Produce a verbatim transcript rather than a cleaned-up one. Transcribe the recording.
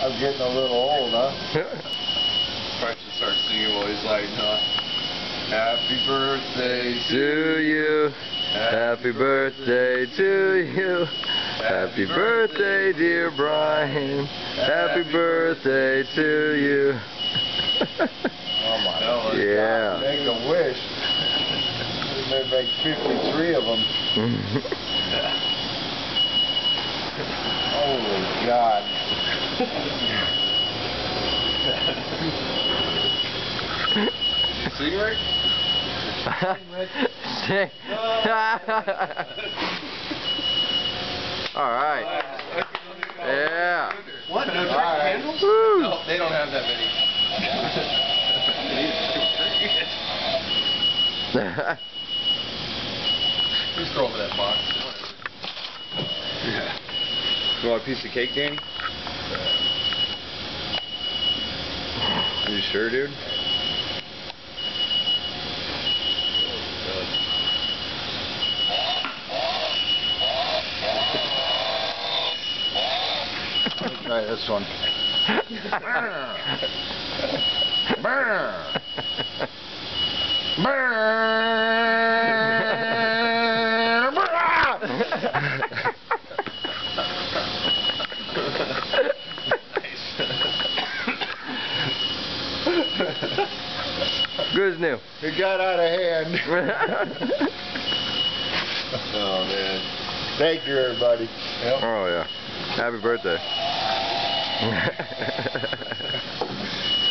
I'm getting a little old, huh? Probably should start singing while he's lighting up. Happy birthday To you, happy birthday to you, happy birthday dear Brian, happy birthday to you. Oh my God. Yeah. Make a wish. We may make fifty-three of them. Holy God. Cigarette? All right. Yeah. What? No All right. candles? Woo. No, they don't have that many. Just throw over that box. Yeah. You want a piece of cake, Danny? Are you sure, dude? Try this one. Brr. Good as new. It got out of hand. Oh, man. Thank you, everybody. Yep. Oh yeah. Happy birthday.